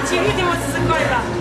ち見てます、すごいわ。